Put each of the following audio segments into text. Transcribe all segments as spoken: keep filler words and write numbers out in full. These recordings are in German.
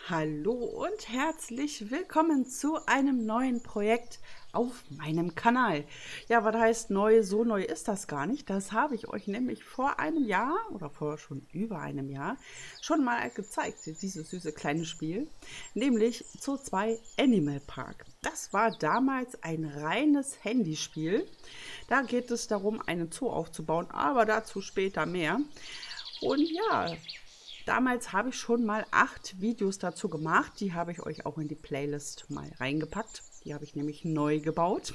Hallo und herzlich willkommen zu einem neuen Projekt auf meinem Kanal. Ja, was heißt neu? So neu ist das gar nicht. Das habe ich euch nämlich vor einem Jahr oder vor schon über einem Jahr schon mal gezeigt, dieses süße kleine Spiel, nämlich Zoo zwei Animal Park. Das war damals ein reines Handyspiel. Da geht es darum, einen Zoo aufzubauen, aber dazu später mehr. Und ja, damals habe ich schon mal acht Videos dazu gemacht. Die habe ich euch auch in die Playlist mal reingepackt. Die habe ich nämlich neu gebaut.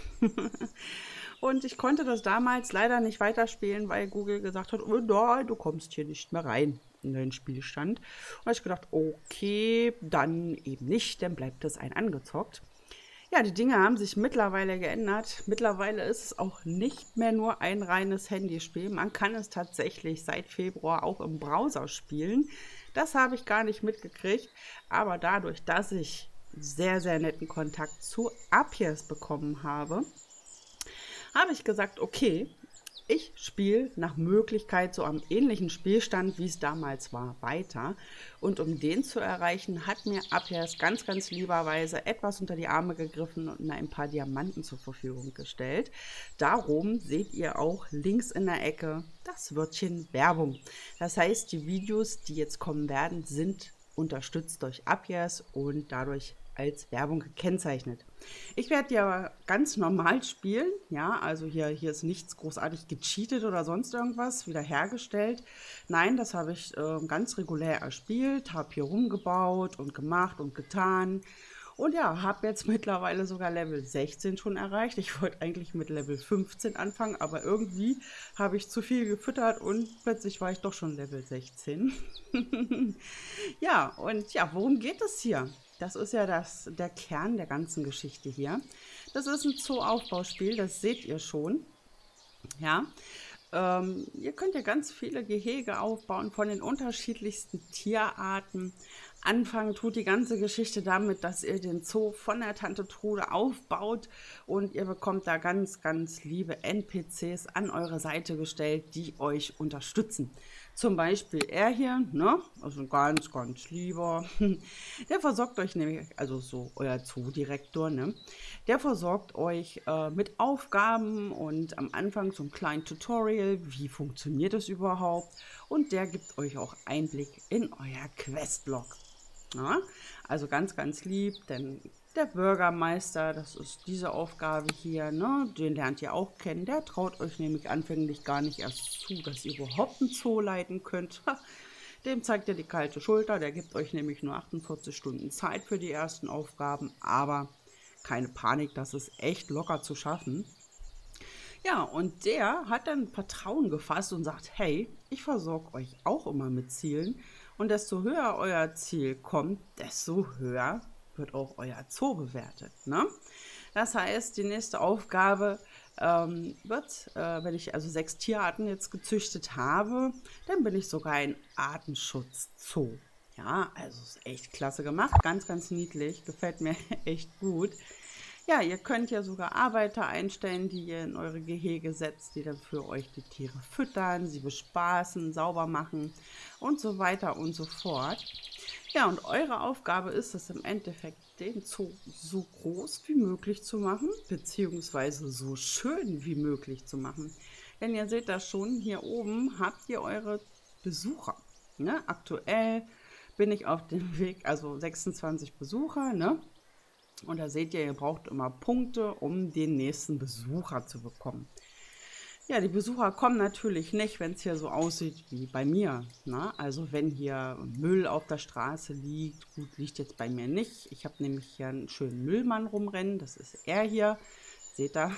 Und ich konnte das damals leider nicht weiterspielen, weil Google gesagt hat, oh nein, du kommst hier nicht mehr rein in den Spielstand. Und da habe ich gedacht, okay, dann eben nicht, dann bleibt es ein angezockt. Ja, die Dinge haben sich mittlerweile geändert. Mittlerweile ist es auch nicht mehr nur ein reines Handyspiel. Man kann es tatsächlich seit Februar auch im Browser spielen. Das habe ich gar nicht mitgekriegt. Aber dadurch, dass ich sehr, sehr netten Kontakt zu Appias bekommen habe, habe ich gesagt, okay, ich spiele nach Möglichkeit so am ähnlichen Spielstand, wie es damals war, weiter. Und um den zu erreichen, hat mir Appias ganz, ganz lieberweise etwas unter die Arme gegriffen und mir ein paar Diamanten zur Verfügung gestellt. Darum seht ihr auch links in der Ecke das Wörtchen Werbung. Das heißt, die Videos, die jetzt kommen werden, sind unterstützt durch Appias und dadurch als Werbung gekennzeichnet. Ich werde ja ganz normal spielen, ja, also hier, hier ist nichts großartig gecheatet oder sonst irgendwas wiederhergestellt. Nein, das habe ich äh, ganz regulär erspielt, habe hier rumgebaut und gemacht und getan. Und ja, habe jetzt mittlerweile sogar Level sechzehn schon erreicht. Ich wollte eigentlich mit Level fünfzehn anfangen, aber irgendwie habe ich zu viel gefüttert und plötzlich war ich doch schon Level sechzehn. Ja, und ja, worum geht es hier? Das ist ja das, der Kern der ganzen Geschichte hier. Das ist ein Zoo-Aufbauspiel, das seht ihr schon. Ja, ähm, ihr könnt ja ganz viele Gehege aufbauen von den unterschiedlichsten Tierarten. Anfangen tut die ganze Geschichte damit, dass ihr den Zoo von der Tante Trude aufbaut und ihr bekommt da ganz, ganz liebe N P Cs an eure Seite gestellt, die euch unterstützen. Zum Beispiel er hier, ne? Also ganz, ganz lieber. Der versorgt euch nämlich, also so euer Zoodirektor, ne? Der versorgt euch äh, mit Aufgaben und am Anfang so ein kleines Tutorial, wie funktioniert es überhaupt. Und der gibt euch auch Einblick in euer Questlog. Ja, also ganz, ganz lieb, denn der Bürgermeister, das ist diese Aufgabe hier, ne, den lernt ihr auch kennen. Der traut euch nämlich anfänglich gar nicht erst zu, dass ihr überhaupt einen Zoo leiten könnt. Dem zeigt ihr die kalte Schulter, der gibt euch nämlich nur achtundvierzig Stunden Zeit für die ersten Aufgaben, aber keine Panik, das ist echt locker zu schaffen. Ja, und der hat dann Vertrauen gefasst und sagt, hey, ich versorge euch auch immer mit Zielen. Und desto höher euer Ziel kommt, desto höher wird auch euer Zoo bewertet. Ne? Das heißt, die nächste Aufgabe ähm, wird, äh, wenn ich also sechs Tierarten jetzt gezüchtet habe, dann bin ich sogar ein Artenschutz-Zoo. Ja, also ist echt klasse gemacht, ganz, ganz niedlich, gefällt mir echt gut. Ja, ihr könnt ja sogar Arbeiter einstellen, die ihr in eure Gehege setzt, die dann für euch die Tiere füttern, sie bespaßen, sauber machen und so weiter und so fort. Ja, und eure Aufgabe ist es im Endeffekt, den Zoo so groß wie möglich zu machen, beziehungsweise so schön wie möglich zu machen. Denn ihr seht das schon, hier oben habt ihr eure Besucher. Ne? Aktuell bin ich auf dem Weg, also sechsundzwanzig Besucher, ne? Und da seht ihr, ihr braucht immer Punkte, um den nächsten Besucher zu bekommen. Ja, die Besucher kommen natürlich nicht, wenn es hier so aussieht wie bei mir. Ne? Also wenn hier Müll auf der Straße liegt, gut, liegt jetzt bei mir nicht. Ich habe nämlich hier einen schönen Müllmann rumrennen, das ist er hier. Seht ihr?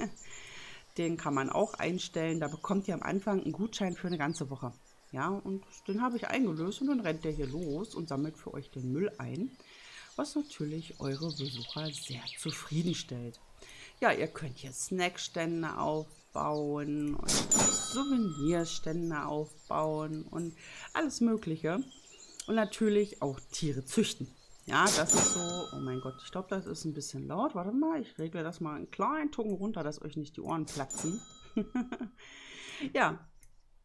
Den kann man auch einstellen. Da bekommt ihr am Anfang einen Gutschein für eine ganze Woche. Ja, und den habe ich eingelöst und dann rennt der hier los und sammelt für euch den Müll ein, was natürlich eure Besucher sehr zufriedenstellt. Ja, ihr könnt hier Snackstände aufbauen und Souvenirstände aufbauen und alles Mögliche. Und natürlich auch Tiere züchten. Ja, das ist so, oh mein Gott, ich glaube, das ist ein bisschen laut. Warte mal, ich regle das mal einen kleinen Tucken runter, dass euch nicht die Ohren platzen. Ja,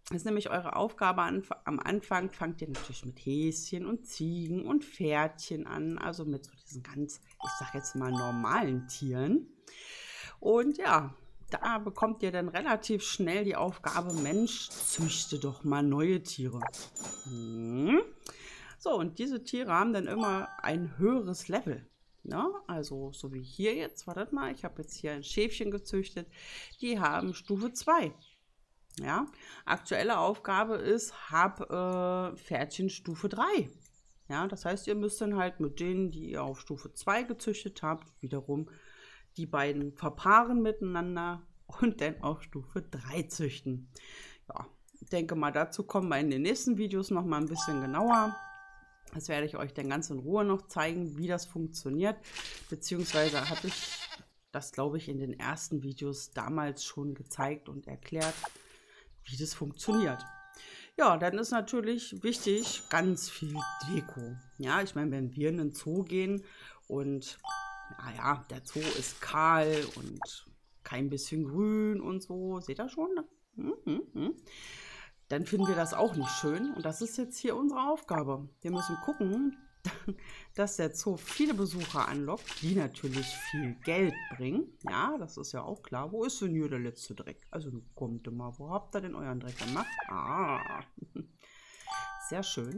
Das ist nämlich eure Aufgabe am Anfang. Fangt ihr natürlich mit Häschen und Ziegen und Pferdchen an, also mit so diesen ganz, ich sag jetzt mal, normalen Tieren. Und ja, da bekommt ihr dann relativ schnell die Aufgabe, Mensch, züchte doch mal neue Tiere. Hm. So, und diese Tiere haben dann immer ein höheres Level. Ja, also so wie hier jetzt, wartet mal, ich habe jetzt hier ein Schäfchen gezüchtet, die haben Stufe zwei. Ja, aktuelle Aufgabe ist, hab äh, Pferdchen Stufe drei. Ja, das heißt, ihr müsst dann halt mit denen, die ihr auf Stufe zwei gezüchtet habt, wiederum die beiden verpaaren miteinander und dann auf Stufe drei züchten. Ja, ich denke mal, dazu kommen wir in den nächsten Videos noch mal ein bisschen genauer. Das werde ich euch dann ganz in Ruhe noch zeigen, wie das funktioniert. Beziehungsweise hatte ich das, glaube ich, in den ersten Videos damals schon gezeigt und erklärt, wie das funktioniert. Ja, dann ist natürlich wichtig, ganz viel Deko. Ja, ich meine, wenn wir in den Zoo gehen und, naja, der Zoo ist kahl und kein bisschen grün und so, seht ihr schon? Hm, hm, hm. Dann finden wir das auch nicht schön. Und das ist jetzt hier unsere Aufgabe. Wir müssen gucken, dass der Zoo viele Besucher anlockt, die natürlich viel Geld bringen. Ja, das ist ja auch klar. Wo ist denn hier der letzte Dreck? Also kommt mal, wo habt ihr denn euren Dreck gemacht? Ah, sehr schön.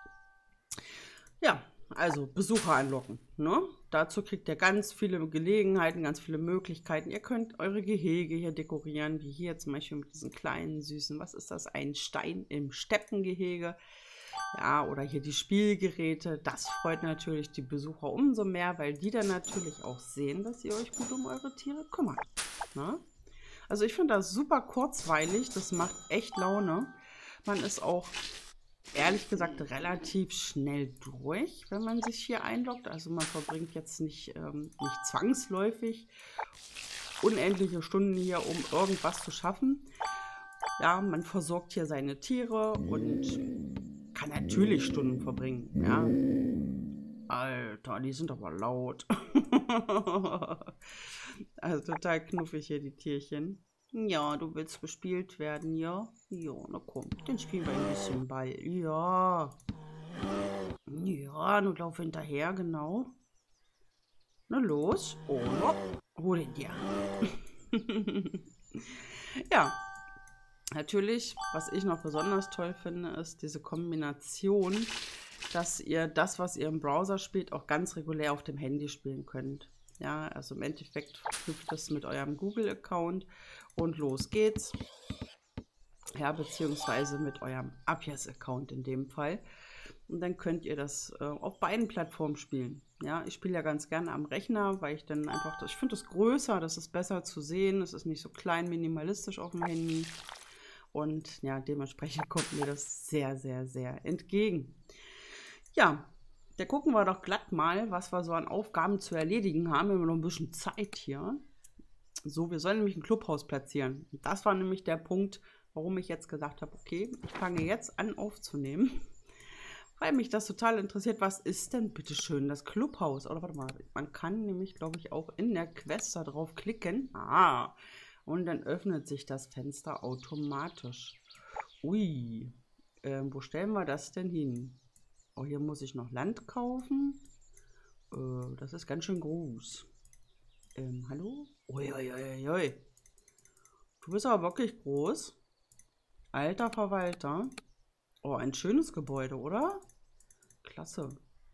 Ja, also Besucher anlocken. Ne? Dazu kriegt ihr ganz viele Gelegenheiten, ganz viele Möglichkeiten. Ihr könnt eure Gehege hier dekorieren, wie hier zum Beispiel mit diesen kleinen süßen, was ist das? Ein Stein im Steppengehege. Ja, oder hier die Spielgeräte. Das freut natürlich die Besucher umso mehr, weil die dann natürlich auch sehen, dass ihr euch gut um eure Tiere kümmert. Ne? Also ich finde das super kurzweilig. Das macht echt Laune. Man ist auch, ehrlich gesagt, relativ schnell durch, wenn man sich hier einloggt. Also man verbringt jetzt nicht, ähm, nicht zwangsläufig unendliche Stunden hier, um irgendwas zu schaffen. Ja, man versorgt hier seine Tiere und kann natürlich Stunden verbringen, ja. Alter, die sind aber laut. Also total knuffig hier, die Tierchen. Ja, du willst bespielt werden, ja? Ja, na komm, dann spielen wir ein bisschen Ball. Ja. Ja, nun lauf hinterher, genau. Na los. Oh, no. Hol ihn dir. Ja. Natürlich, was ich noch besonders toll finde, ist diese Kombination, dass ihr das, was ihr im Browser spielt, auch ganz regulär auf dem Handy spielen könnt. Ja, also im Endeffekt verknüpft das mit eurem Google-Account und los geht's. Ja, beziehungsweise mit eurem Appias-Account in dem Fall. Und dann könnt ihr das äh, auf beiden Plattformen spielen. Ja, ich spiele ja ganz gerne am Rechner, weil ich dann einfach, ich finde es größer, das ist besser zu sehen, es ist nicht so klein minimalistisch auf dem Handy. Und ja, dementsprechend kommt mir das sehr, sehr, sehr entgegen. Ja, da gucken wir doch glatt mal, was wir so an Aufgaben zu erledigen haben. Wir haben noch ein bisschen Zeit hier. So, wir sollen nämlich ein Clubhaus platzieren. Das war nämlich der Punkt, warum ich jetzt gesagt habe, okay, ich fange jetzt an aufzunehmen. Weil mich das total interessiert, was ist denn bitte schön das Clubhaus? Oder warte mal, man kann nämlich, glaube ich, auch in der Quest da drauf klicken. Ah, und dann öffnet sich das Fenster automatisch. Ui, ähm, wo stellen wir das denn hin? Oh, hier muss ich noch Land kaufen. Äh, das ist ganz schön groß. Ähm, hallo? Uiuiuiui. Du bist aber wirklich groß. Alter Verwalter. Oh, ein schönes Gebäude, oder? Klasse.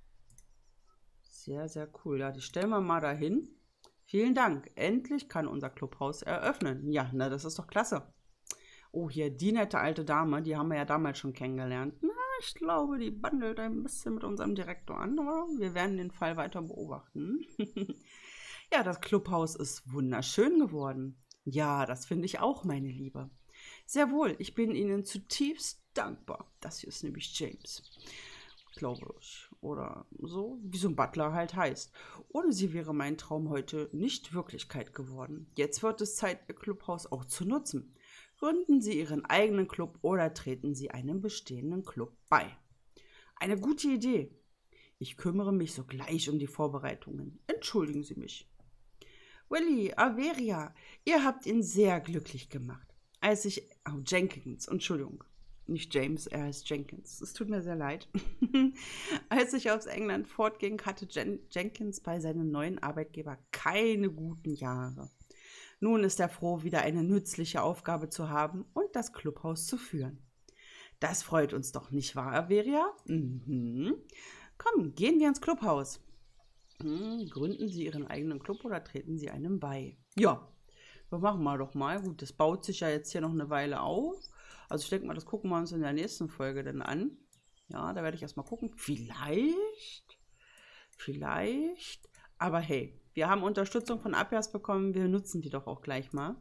Sehr, sehr cool. Ja, die stellen wir mal dahin. Vielen Dank. Endlich kann unser Clubhaus eröffnen. Ja, na, das ist doch klasse. Oh, hier die nette alte Dame, die haben wir ja damals schon kennengelernt. Na, ich glaube, die bandelt ein bisschen mit unserem Direktor an, aber wir werden den Fall weiter beobachten. Ja, das Clubhaus ist wunderschön geworden. Ja, das finde ich auch, meine Liebe. Sehr wohl, ich bin Ihnen zutiefst dankbar. Das hier ist nämlich James, glaube ich. Oder so, wie so ein Butler halt heißt. Ohne sie wäre mein Traum heute nicht Wirklichkeit geworden. Jetzt wird es Zeit, Ihr Clubhaus auch zu nutzen. Gründen Sie Ihren eigenen Club oder treten Sie einem bestehenden Club bei. Eine gute Idee. Ich kümmere mich sogleich um die Vorbereitungen. Entschuldigen Sie mich. Willi, Averia, ihr habt ihn sehr glücklich gemacht. als ich, oh, Jenkins, Entschuldigung, nicht James, er heißt Jenkins. Es tut mir sehr leid. Als ich aufs England fortging, hatte Jen Jenkins bei seinem neuen Arbeitgeber keine guten Jahre. Nun ist er froh, wieder eine nützliche Aufgabe zu haben und das Clubhaus zu führen. Das freut uns doch, nicht wahr, Averia? Mhm. Komm, gehen wir ins Clubhaus. Hm, gründen Sie Ihren eigenen Club oder treten Sie einem bei? Ja, das machen wir doch mal. Gut, das baut sich ja jetzt hier noch eine Weile auf. Also ich denke mal, das gucken wir uns in der nächsten Folge dann an. Ja, da werde ich erstmal gucken. Vielleicht, vielleicht. Aber hey, wir haben Unterstützung von Abjas bekommen. Wir nutzen die doch auch gleich mal.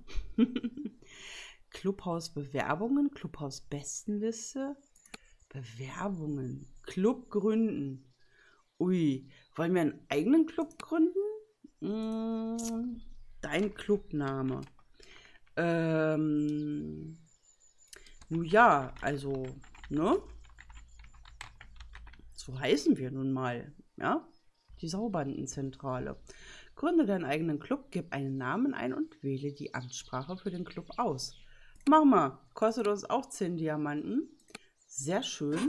Clubhaus-Bewerbungen, Clubhaus-Bestenliste, Bewerbungen, Club gründen. Ui, wollen wir einen eigenen Club gründen? Hm, dein Clubname. Ähm, nun ja, also, ne? So heißen wir nun mal, ja? Die Saubandenzentrale. Gründe deinen eigenen Club, gib einen Namen ein und wähle die Amtssprache für den Club aus. Mach mal, kostet uns auch zehn Diamanten. Sehr schön.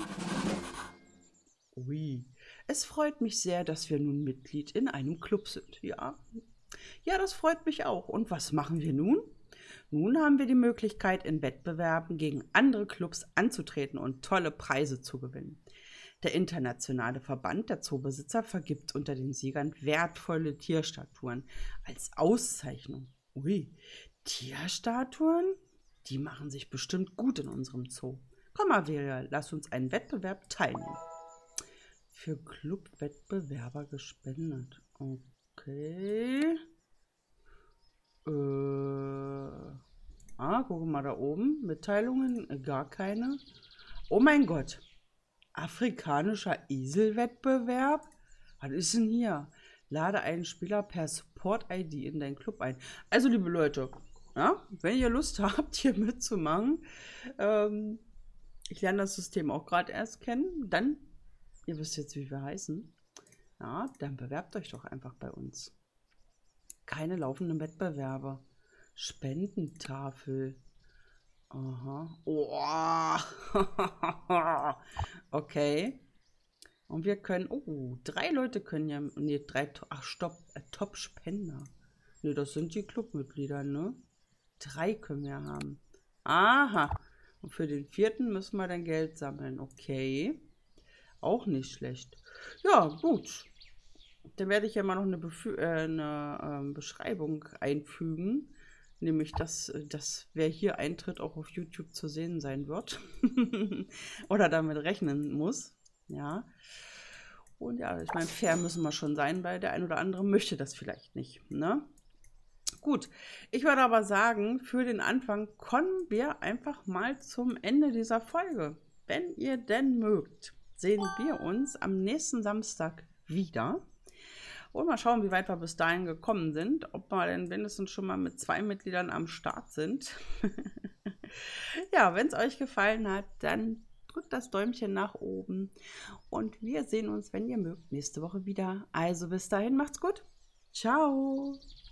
Ui, es freut mich sehr, dass wir nun Mitglied in einem Club sind, ja? Ja, das freut mich auch. Und was machen wir nun? Nun haben wir die Möglichkeit, in Wettbewerben gegen andere Clubs anzutreten und tolle Preise zu gewinnen. Der internationale Verband der Zoobesitzer vergibt unter den Siegern wertvolle Tierstatuen als Auszeichnung. Ui, Tierstatuen? Die machen sich bestimmt gut in unserem Zoo. Komm, Averia, lass uns einen Wettbewerb teilnehmen. Für Clubwettbewerber gespendet. Okay. Äh. Ah, guck mal da oben. Mitteilungen, gar keine. Oh mein Gott. Afrikanischer Eselwettbewerb? Was ist denn hier? Lade einen Spieler per Support-I D in deinen Club ein. Also, liebe Leute, ja, wenn ihr Lust habt, hier mitzumachen, ähm, ich lerne das System auch gerade erst kennen, dann, ihr wisst jetzt, wie wir heißen, ja, dann bewerbt euch doch einfach bei uns. Keine laufenden Wettbewerbe. Spendentafel. Aha. Oh. Okay. Und wir können, oh, drei Leute können ja, nee, drei, ach stopp, äh, Top-Spender. Nee, das sind die Clubmitglieder, ne? Drei können wir haben. Aha. Und für den vierten müssen wir dann Geld sammeln. Okay. Auch nicht schlecht. Ja, gut. Dann werde ich ja mal noch eine, Befü äh, eine ähm, Beschreibung einfügen. Nämlich, dass, dass wer hier eintritt, auch auf YouTube zu sehen sein wird. Oder damit rechnen muss. Ja. Und ja, ich meine, fair müssen wir schon sein, weil der ein oder andere möchte das vielleicht nicht. Ne? Gut, ich würde aber sagen, für den Anfang kommen wir einfach mal zum Ende dieser Folge. Wenn ihr denn mögt, sehen wir uns am nächsten Samstag wieder. Und mal schauen, wie weit wir bis dahin gekommen sind. Ob wir denn mindestens schon mal mit zwei Mitgliedern am Start sind. Ja, wenn es euch gefallen hat, dann drückt das Däumchen nach oben. Und wir sehen uns, wenn ihr mögt, nächste Woche wieder. Also bis dahin, macht's gut. Ciao.